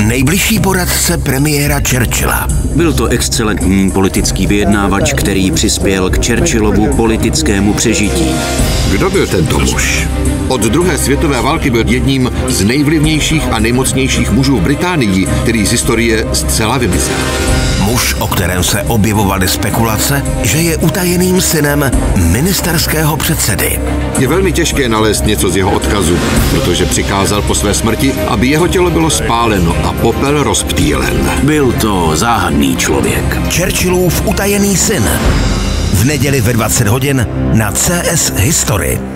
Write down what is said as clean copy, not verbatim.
nejbližší poradce premiéra Churchilla. Byl to excelentní politický vyjednávač, který přispěl k Churchillovu politickému přežití. Kdo byl tento muž? Od druhé světové války byl jedním z nejvlivnějších a nejmocnějších mužů v Británii, který z historie zcela vymizel. Muž, o kterém se objevovaly spekulace, že je utajeným synem ministerského předsedy. Je velmi těžké nalézt něco z jeho odkazu, protože přikázal po své smrti, aby jeho tělo bylo spáleno a popel rozptýlen. Byl to záhadný člověk. Churchillův utajený syn. V neděli ve 20 hodin na CS History.